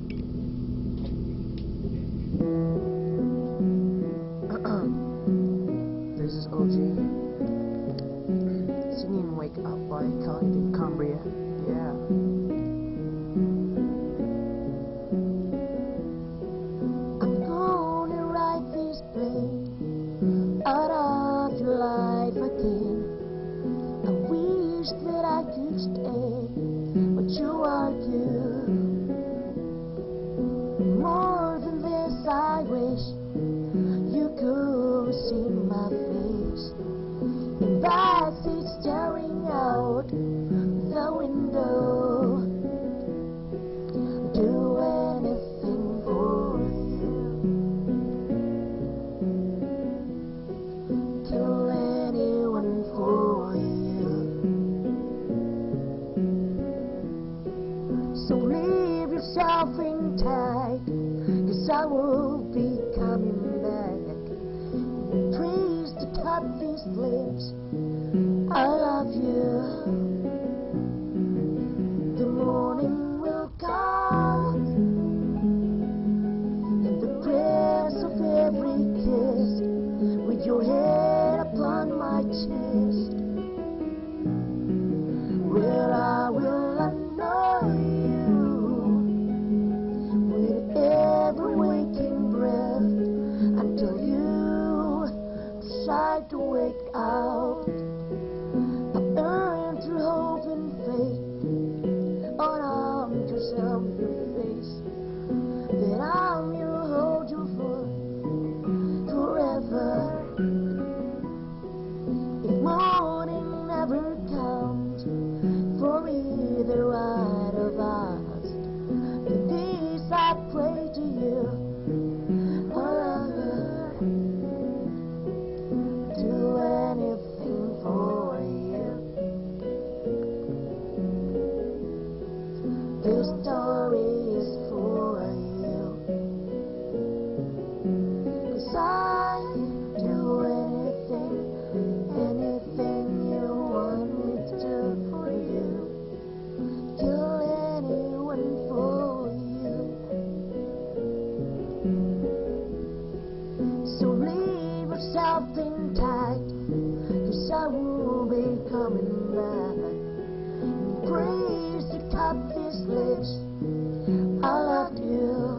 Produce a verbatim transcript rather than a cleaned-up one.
This is O G singing Wake Up by Bacani Cumbria. Yeah. I'm gonna write this play out of your life again. I wish that I could stay, but you are you. More than this, I wish you could see my face in backseat staring out the window. Do anything for you, kill anyone for you. So leave yourself intact, 'cause I will be coming back. Please to cut these lips, I love you. The morning will come, and the press of every kiss, with your head upon my chest. Well, I will annoy you with every waking breath until you decide to wake out. I've earned through hope and faith, unarmed yourself your face, that I'm your hold you for forever. If morning never comes for either one of us, for this I pray to you, forever. Do anything for you. This story is for you, 'cause I do anything, anything you want me to do for you, kill anyone for you. So leave yourself intact, 'cause I will be coming back. Praise to cut these lips, I love you.